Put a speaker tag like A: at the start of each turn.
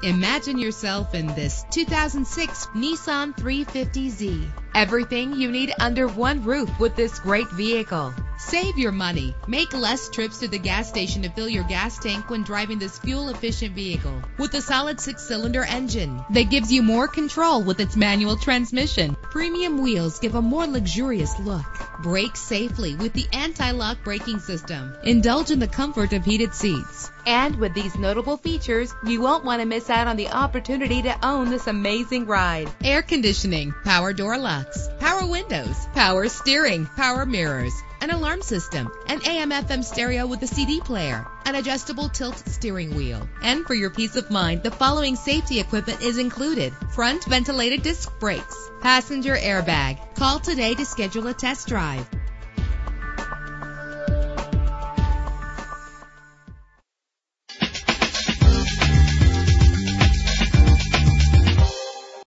A: Imagine yourself in this 2006 Nissan 350Z. Everything you need under one roof with this great vehicle. Save your money. Make less trips to the gas station to fill your gas tank when driving this fuel-efficient vehicle. With a solid 6-cylinder engine that gives you more control with its manual transmission. Premium wheels give a more luxurious look. Brake safely with the anti-lock braking system. Indulge in the comfort of heated seats. And with these notable features, you won't want to miss out on the opportunity to own this amazing ride. Air conditioning, power door locks, power windows, power steering, power mirrors, an alarm system, an AM/FM stereo with a CD player, an adjustable tilt steering wheel. And for your peace of mind, the following safety equipment is included: front ventilated disc brakes, passenger airbag. Call today to schedule a test drive.